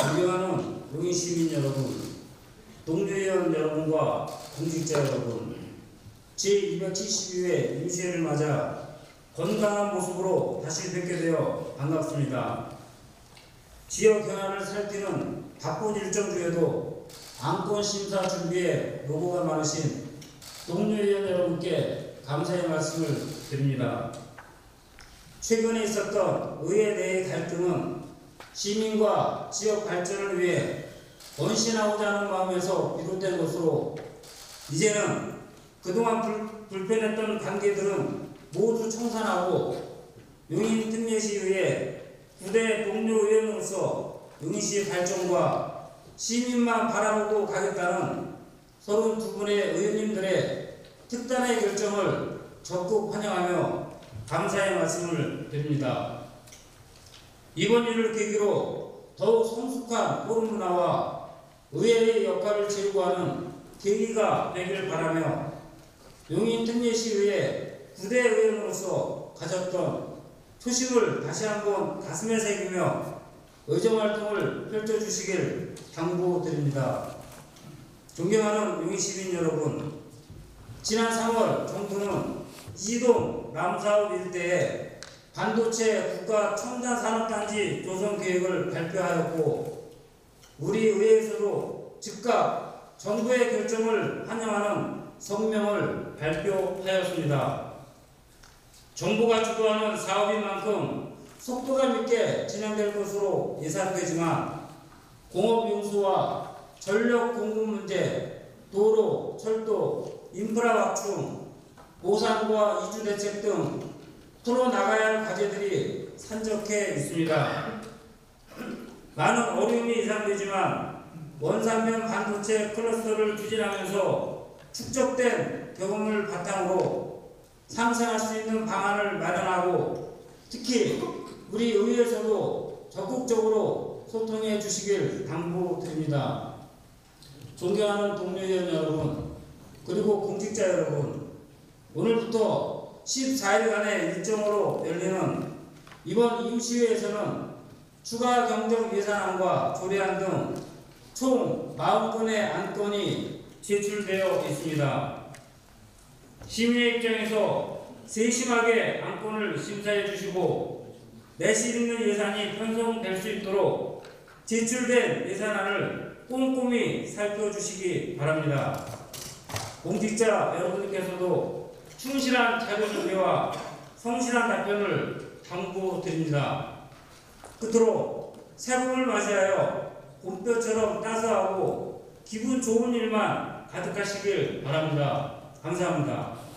존경하는 용인 시민 여러분, 동료의원 여러분과 공직자 여러분, 제272회 임시회를 맞아 건강한 모습으로 다시 뵙게 되어 반갑습니다. 지역 현안을 살피는 바쁜 일정 중에도 안건 심사 준비에 노고가 많으신 동료의원 여러분께 감사의 말씀을 드립니다. 최근에 있었던 의회 내의 갈등은 시민과 지역 발전을 위해 헌신하고자 하는 마음에서 비롯된 것으로 이제는 그동안 불편했던 관계들은 모두 청산하고 용인 특례시의회 부대 동료 의원으로서 용인시 발전과 시민만 바라보고 가겠다는 32분의 의원님들의 특단의 결정을 적극 환영하며 감사의 말씀을 드립니다. 이번 일을 계기로 더욱 성숙한 포럼 문화와 의회의 역할을 채우고 하는 계기가 되기를 바라며 용인 특례시의회 부대 의원으로서 가졌던 초심을 다시 한번 가슴에 새기며 의정활동을 펼쳐주시길 당부드립니다. 존경하는 용인 시민 여러분, 지난 3월 정부는 이동 남사업 일대에 반도체 국가 첨단 산업단지 조성 계획을 발표하였고, 우리 의회에서도 즉각 정부의 결정을 환영하는 성명을 발표하였습니다. 정부가 주도하는 사업인 만큼 속도감 있게 진행될 것으로 예상되지만 공업용수와 전력 공급 문제, 도로, 철도, 인프라 확충, 보상과 이주 대책 등 풀어나가야 할 과제들이 산적해 있습니다. 많은 어려움이 예상되지만 원산면 반도체 클러스터를 추진하면서 축적된 경험을 바탕으로 상생할 수 있는 방안을 마련하고, 특히 우리 의회에서도 적극적으로 소통해 주시길 당부드립니다. 존경하는 동료의원 여러분, 그리고 공직자 여러분, 오늘부터 14일간의 일정으로 열리는 이번 임시회에서는 추가 경정 예산안과 조례안 등 총 40건의 안건이 제출되어 있습니다. 시민의 입장에서 세심하게 안건을 심사해 주시고 내실 있는 예산이 편성될 수 있도록 제출된 예산안을 꼼꼼히 살펴주시기 바랍니다. 공직자 여러분께서도 충실한 자료 준비와 성실한 답변을 당부드립니다. 끝으로 새봄을 맞이하여 봄볕처럼 따스하고 기분 좋은 일만 가득하시길 바랍니다. 감사합니다.